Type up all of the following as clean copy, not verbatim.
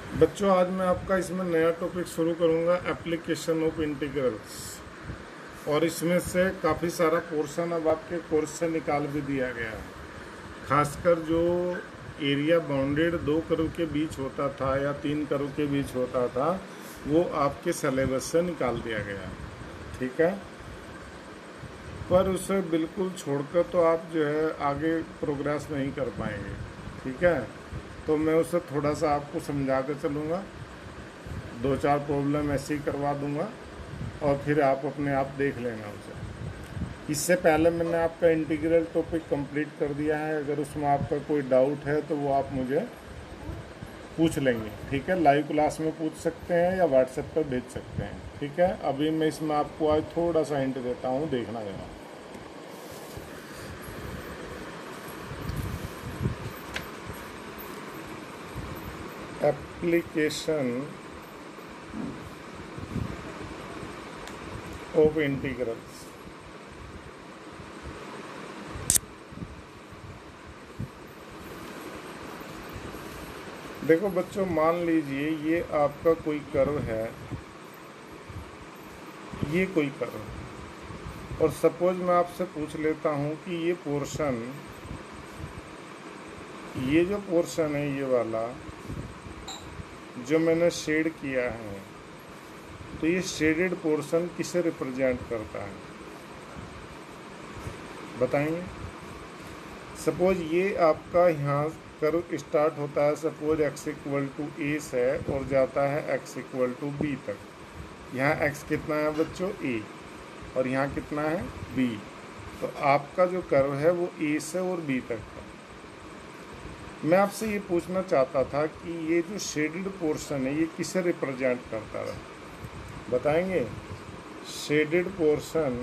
बच्चों, आज मैं आपका इसमें नया टॉपिक शुरू करूंगा, एप्लीकेशन ऑफ इंटीग्रल्स। और इसमें से काफ़ी सारा पोर्शन अब आपके कोर्स से निकाल भी दिया गया है। खासकर जो एरिया बाउंडेड 2 कर्व के बीच होता था या 3 कर्व के बीच होता था, वो आपके सिलेबस से निकाल दिया गया है। ठीक है, पर उसे बिल्कुल छोड़कर तो आप जो है आगे प्रोग्रेस नहीं कर पाएंगे। ठीक है, तो मैं उसे थोड़ा सा आपको समझा कर चलूँगा, 2-4 प्रॉब्लम ऐसे ही करवा दूंगा और फिर आप अपने आप देख लेना उसे। इससे पहले मैंने आपका इंटीग्रल टॉपिक कंप्लीट कर दिया है। अगर उसमें आपका कोई डाउट है तो वो आप मुझे पूछ लेंगे। ठीक है, लाइव क्लास में पूछ सकते हैं या व्हाट्सएप पर भेज सकते हैं। ठीक है, अभी मैं इसमें आपको आज थोड़ा सा हिंट देता हूँ, देखना जरा। Application of integrals. देखो बच्चों, मान लीजिए ये आपका कोई कर्व है, ये कोई कर्व है, और सपोज मैं आपसे पूछ लेता हूँ कि ये जो पोर्शन है, ये वाला जो मैंने शेड किया है, तो ये शेडेड पोर्शन किसे रिप्रेजेंट करता है, बताएंगे? सपोज ये आपका यहाँ कर्व स्टार्ट होता है, सपोज x=a से और जाता है x=b तक। यहाँ x कितना है बच्चों? a, और यहाँ कितना है? b। तो आपका जो कर्व है वो a से और b तक है। मैं आपसे ये पूछना चाहता था कि ये जो शेडेड पोर्शन है ये किसे रिप्रेजेंट करता है, बताएंगे? शेडेड पोर्शन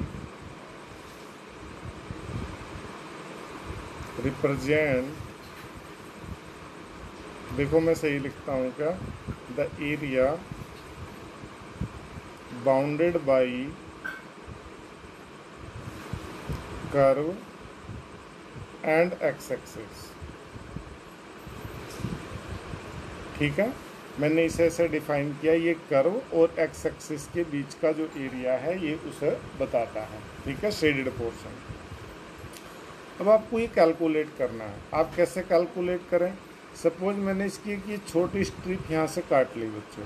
रिप्रेजेंट, देखो मैं सही लिखता हूँ क्या, the area bounded by curve and x axis. ठीक है, मैंने इसे ऐसे डिफाइन किया, ये कर्व और एक्स एक्सिस के बीच का जो एरिया है ये उसे बताता है। ठीक है, शेडेड पोर्शन। अब आपको ये कैलकुलेट करना है। आप कैसे कैलकुलेट करें? सपोज मैंने इसकी एक छोटी स्ट्रिप यहाँ से काट ली बच्चों।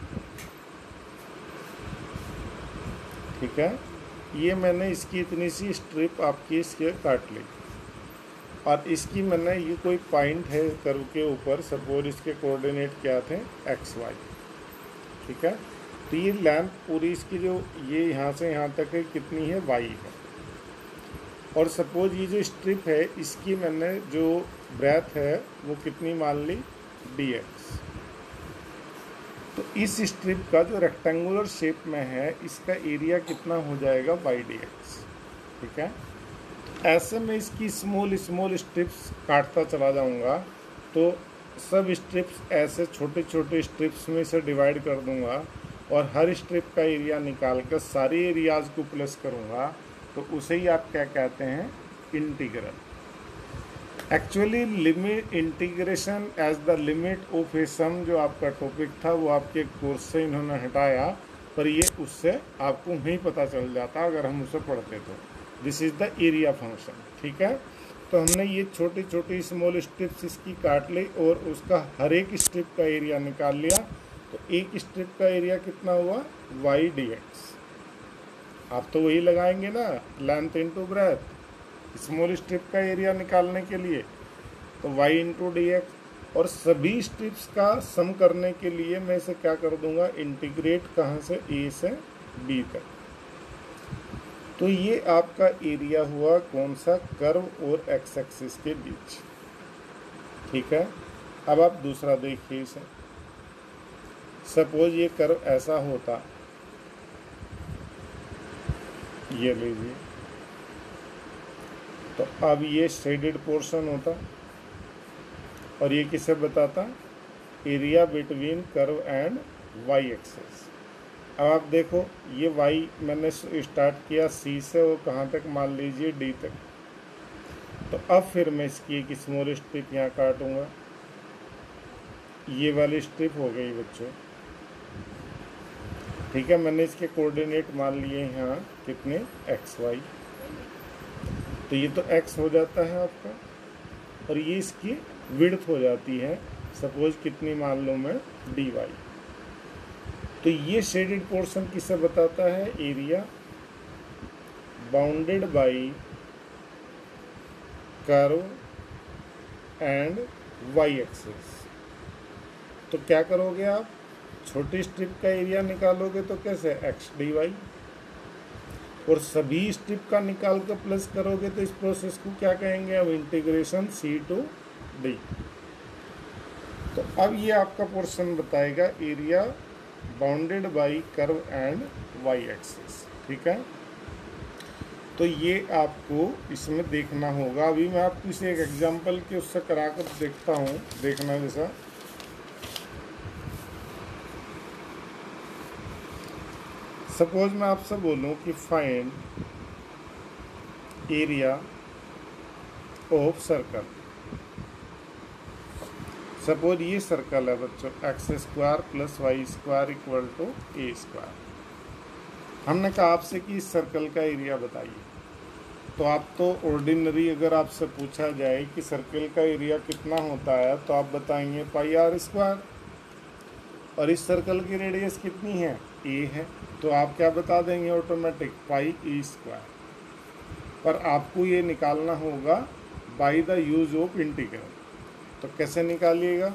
ठीक है, ये मैंने इसकी इतनी सी स्ट्रिप आपकी इसके काट ली, और इसकी मैंने ये कोई पॉइंट है कर्व के ऊपर, सपोज इसके कोऑर्डिनेट क्या थे? X y. ठीक है, तो ये लेंथ पूरी इसकी जो ये यहाँ से यहाँ तक है कितनी है? वाई है। और सपोज ये जो स्ट्रिप है इसकी मैंने जो ब्रेथ है वो कितनी मान ली? dx। तो इस स्ट्रिप का जो रेक्टेंगुलर शेप में है इसका एरिया कितना हो जाएगा? dx। ठीक है, ऐसे में इसकी स्मॉल स्मॉल स्ट्रिप्स काटता चला जाऊंगा, तो सब स्ट्रिप्स ऐसे छोटे छोटे स्ट्रिप्स में से डिवाइड कर दूंगा, और हर स्ट्रिप का एरिया निकाल कर सारे एरियाज को प्लस करूंगा, तो उसे ही आप क्या कहते हैं? Integral. Actually limit integration as the limit of a sum जो आपका टॉपिक था वो आपके कोर्स से इन्होंने हटाया, पर ये उससे आपको नहीं पता चल जाता अगर हम उसे पढ़ते तो। This is the area function. ठीक है, तो हमने ये छोटी छोटी स्मॉल स्ट्रिप्स इसकी काट ली और उसका हर एक स्ट्रिप का एरिया निकाल लिया, तो एक स्ट्रिप का एरिया कितना हुआ? Y dx। आप तो वही लगाएंगे ना, length into breadth, small strip का एरिया निकालने के लिए, तो y इंटू dx। और सभी स्ट्रिप्स का सम करने के लिए मैं इसे क्या कर दूंगा? इंटीग्रेट, कहाँ से? a से b तक। तो ये आपका एरिया हुआ कौन सा? कर्व और एक्स एक्सिस के बीच। ठीक है, अब आप दूसरा देखिए इसे। सपोज ये कर्व ऐसा होता, ये लीजिए, तो अब ये शेडेड पोर्शन होता, और ये किसे बताता? Area between curve and y axis. अब आप देखो, ये वाई मैंने स्टार्ट किया सी से और कहाँ तक? मान लीजिए डी तक। तो अब फिर मैं इसकी एक स्मॉल स्ट्रिप यहाँ काटूंगा, ये वाली स्ट्रिप हो गई बच्चों। ठीक है, मैंने इसके कोऑर्डिनेट मान लिए यहाँ कितने, एक्स वाई। तो ये तो एक्स हो जाता है आपका, और ये इसकी विड्थ हो जाती है, सपोज कितनी मान लो मैं, डी वाई। तो ये शेडेड पोर्शन किसे बताता है, area bounded by curve and y axis. तो क्या करोगे आप, छोटी स्ट्रिप का एरिया निकालोगे तो कैसे, एक्स डी वाई, और सभी स्ट्रिप का निकाल कर प्लस करोगे तो इस प्रोसेस को क्या कहेंगे, अब इंटीग्रेशन सी टू डी। तो अब ये आपका पोर्शन बताएगा area bounded by curve and y axis. ठीक है, तो ये आपको इसमें देखना होगा। अभी मैं आपको इसे एक एग्जांपल के उससे करा कर देखता हूँ, देखना जैसा। सपोज मैं आपसे बोलूं कि find area of circle. Suppose ये सर्कल है बच्चों, x square plus y square equal to a square. हमने कहा आपसे कि इस सर्कल का एरिया बताइए। तो आप तो ऑर्डिनरी अगर आपसे पूछा जाए कि सर्कल का एरिया कितना होता है तो आप बताएंगे पाई आर स्क्वायर, और इस सर्कल की रेडियस कितनी है, ए है, तो आप क्या बता देंगे ऑटोमेटिक, पाई ई स्क्वायर। पर आपको ये निकालना होगा by the use of integral. तो कैसे निकालिएगा,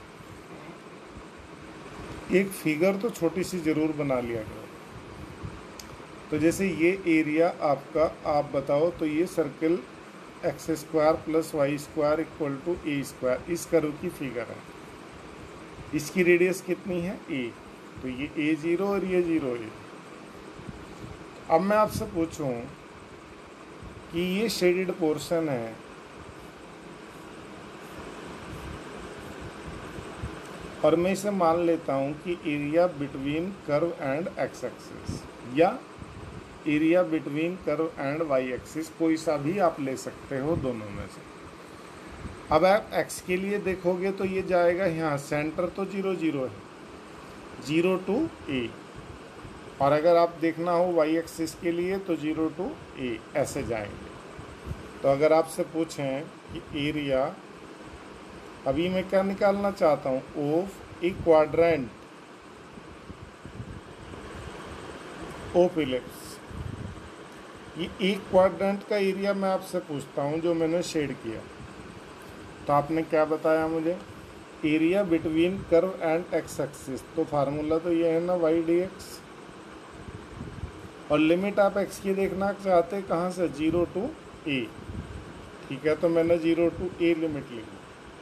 एक फिगर तो छोटी सी जरूर बना लिया करो। तो जैसे ये एरिया आपका आप बताओ, तो ये circle x square plus y square equal to a square, इस कर्व की फिगर है। इसकी रेडियस कितनी है, ए, तो ये ए जीरो और ये जीरो ए। अब मैं आपसे पूछूं कि ये शेडेड पोर्शन है, और मैं इसे मान लेता हूं कि area between curve and x axis, या area between curve and y axis, कोई सा भी आप ले सकते हो दोनों में से। अब आप एक्स के लिए देखोगे तो ये जाएगा यहाँ, सेंटर तो 0 0 है, 0 टू ए, और अगर आप देखना हो वाई एक्सिस के लिए तो 0 टू ए, ऐसे जाएंगे। तो अगर आपसे पूछें कि एरिया, अभी मैं क्या निकालना चाहता हूँ, of a quadrant of ellipse, ये एक क्वाड्रेंट का एरिया मैं आपसे पूछता हूँ जो मैंने शेड किया। तो आपने क्या बताया मुझे, area between curve and x axis, तो फार्मूला तो ये है ना, वाई डी एक्स, और लिमिट आप एक्स की देखना चाहते हैं कहाँ से, 0 टू ए। ठीक है, तो मैंने 0 टू ए लिमिट ली।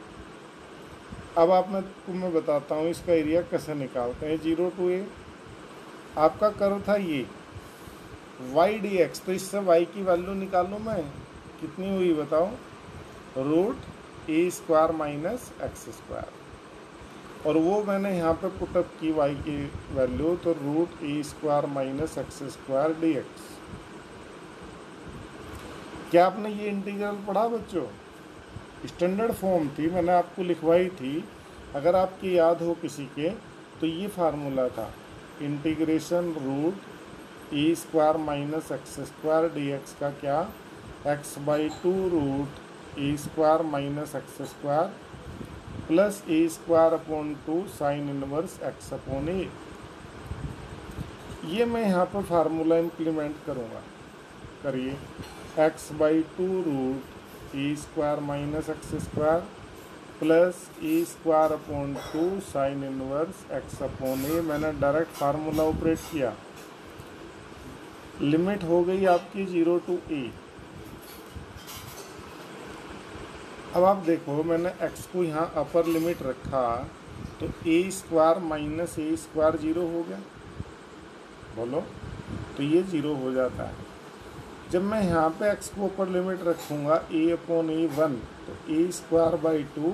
अब मैं बताता हूँ इसका एरिया कैसे निकालते हैं। 0 टू ए आपका कर्व था ये वाई डी एक्स, तो इससे वाई की वैल्यू निकालूँ मैं, कितनी हुई बताओ, root a square minus x square, और वो मैंने यहाँ पे पुटअप की वाई की वैल्यू, तो root a square minus x square d x. क्या आपने ये इंटीग्रल पढ़ा बच्चों, स्टैंडर्ड फॉर्म थी, मैंने आपको लिखवाई थी, अगर आपकी याद हो किसी के, तो ये फार्मूला था, integration root a square minus x square d x का क्या, x by 2 root a square minus x square plus a square upon 2 sine inverse x upon a. ये मैं यहाँ पर फार्मूला इम्प्लीमेंट करूँगा, करिए, x by 2 root a square minus x square plus a square upon 2 sine inverse x upon a. मैंने direct formula operate किया, limit हो गई आपकी 0 टू ए। अब आप देखो, मैंने x को यहाँ अपर लिमिट रखा, तो a square minus a square 0 हो गया, बोलो, तो ये 0 हो जाता है। जब मैं यहाँ पे x को अपर लिमिट रखूँगा a अपॉन ए 1, तो a square by 2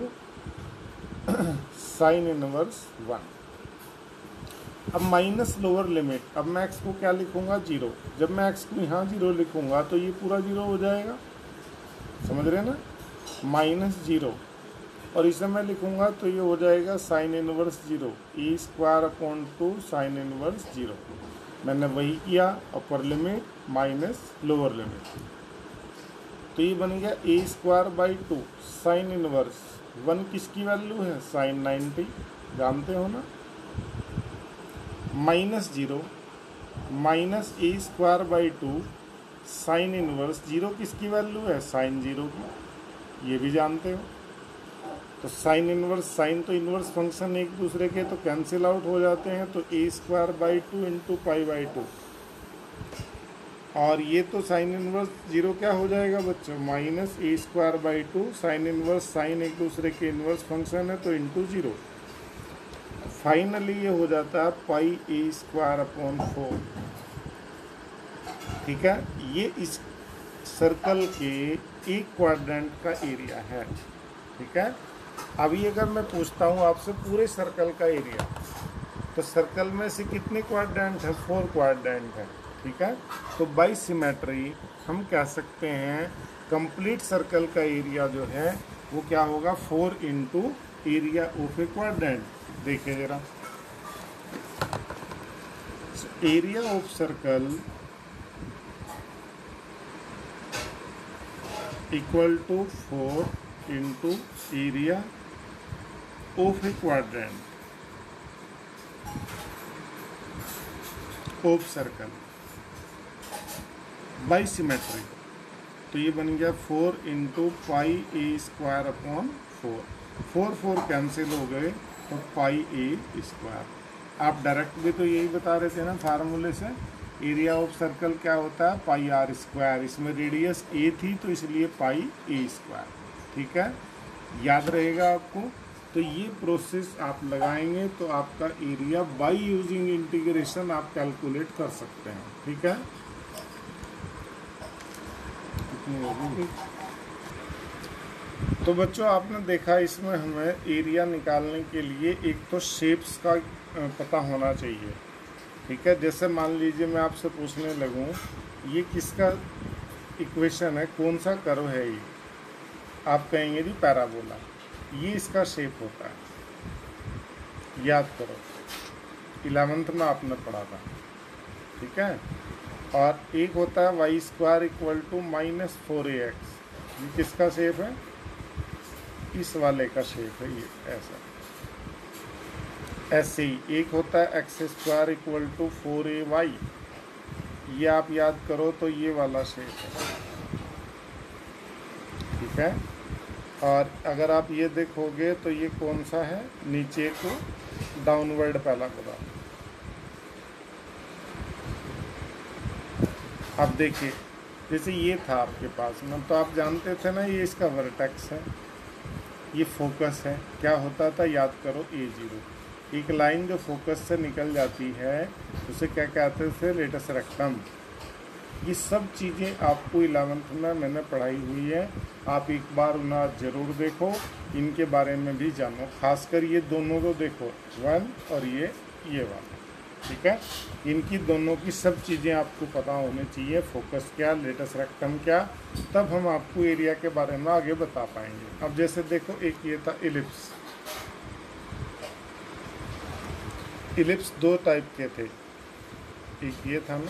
sine inverse 1। अब माइनस लोअर लिमिट, अब मैं x को क्या लिखूँगा, 0। जब मैं x को यहाँ 0 लिखूँगा तो ये पूरा 0 हो जाएगा, समझ रहे ना, -0 और इसे मैं लिखूँगा तो ये हो जाएगा sine inverse 0, a square upon 2 sine inverse 0। मैंने वही किया, upper limit minus lower limit, तो ये बन गया a square by 2 sine inverse 1 किसकी वैल्यू है, साइन 90 जानते हो ना, minus 0 minus a square by 2 sine inverse 0 किसकी वैल्यू है, साइन 0 की, ये भी जानते हो। तो साइन इनवर्स, साइन तो इनवर्स फंक्शन एक दूसरे के तो कैंसिल आउट हो जाते हैं, तो a square by 2 into pi by 2, और ये तो साइन इनवर्स 0 क्या हो जाएगा बच्चों, minus a square by 2 sine inverse, sine एक दूसरे के इनवर्स फंक्शन है तो इंटू 0। फाइनली ये हो जाता है पाई ए स्क्वायर अपॉन 4। ठीक है, ये इस सर्कल के एक क्वाड्रेंट का एरिया है। ठीक है, अभी अगर मैं पूछता हूँ आपसे पूरे सर्कल का एरिया, तो सर्कल में से कितने क्वाड्रेंट है, 4 क्वाड्रेंट है। ठीक है, तो बाई सिमेट्री हम कह सकते हैं कंप्लीट सर्कल का एरिया जो है वो क्या होगा, 4 into area of a quadrant. देखिए जरा, area of circle equal to 4 into area of a quadrant of circle by symmetry. तो ये बन गया 4 into pi a square upon 4, 4 cancel हो गए तो पाई ए स्क्वायर। आप डायरेक्ट भी तो यही बता रहे थे ना फार्मूले से, एरिया ऑफ सर्कल क्या होता है, पाई आर स्क्वायर, इसमें रेडियस ए थी तो इसलिए पाई ए स्क्वायर। ठीक है, याद रहेगा आपको। तो ये प्रोसेस आप लगाएंगे तो आपका एरिया बाई यूजिंग इंटीग्रेशन आप कैलकुलेट कर सकते हैं। ठीक है, तो बच्चों आपने देखा इसमें हमें एरिया निकालने के लिए एक तो शेप्स का पता होना चाहिए। ठीक है, जैसे मान लीजिए मैं आपसे पूछने लगूं ये किसका इक्वेशन है, कौन सा कर्व है ये, आप कहेंगे जी पैराबोला, ये इसका शेप होता है। याद करो 11th में आपने पढ़ा था। ठीक है, और एक होता है y square equal to minus 4ax, ये किसका शेप है, इस वाले का शेप है ये ऐसा। ऐसे ही एक होता है x square equal to 4ay, ये आप याद करो तो ये वाला शेप है। ठीक है, और अगर आप ये देखोगे तो ये कौन सा है, नीचे को डाउनवर्ड पहला करा। अब देखिए जैसे ये था आपके पास में, तो आप जानते थे ना ये इसका वर्टेक्स है, ये फोकस है, क्या होता था याद करो A0। एक लाइन जो फोकस से निकल जाती है उसे क्या कहते थे, रेडियस रेक्टम। ये सब चीज़ें आपको 11th में मैंने पढ़ाई हुई है, आप एक बार उन्हें ज़रूर देखो, इनके बारे में भी जानो, खासकर ये दोनों को देखो 1 और ये वाला। ठीक है, इनकी दोनों की सब चीज़ें आपको पता होनी चाहिए, फोकस क्या, लेटस रेक्टम क्या, तब हम आपको एरिया के बारे में आगे बता पाएंगे। अब जैसे देखो एक ये था इलिप्स, इलिप्स 2 टाइप के थे, एक ये था ना,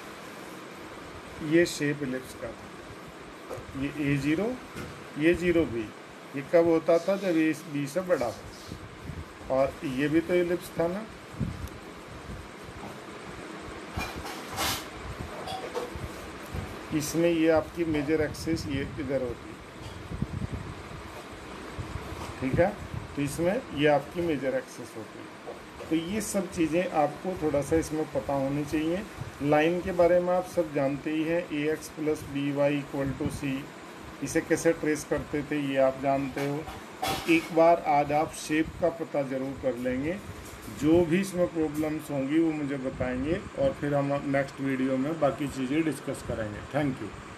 ये शेप इलिप्स का था, ये A0, ये 0 भी, ये कब होता था जब ये B से बड़ा हो, और ये भी तो इलिप्स था ना। इसमें ये आपकी मेजर एक्सिस ये इधर होती है। ठीक है, तो इसमें ये आपकी मेजर एक्सिस होती है। तो ये सब चीज़ें आपको थोड़ा सा इसमें पता होनी चाहिए। लाइन के बारे में आप सब जानते ही हैं, ax + by = c, इसे कैसे ट्रेस करते थे ये आप जानते हो। एक बार आज आप शेप का पता ज़रूर कर लेंगे, जो भी इसमें प्रॉब्लम्स होंगी वो मुझे बताएंगे, और फिर हम नेक्स्ट वीडियो में बाकी चीज़ें डिस्कस करेंगे। Thank you.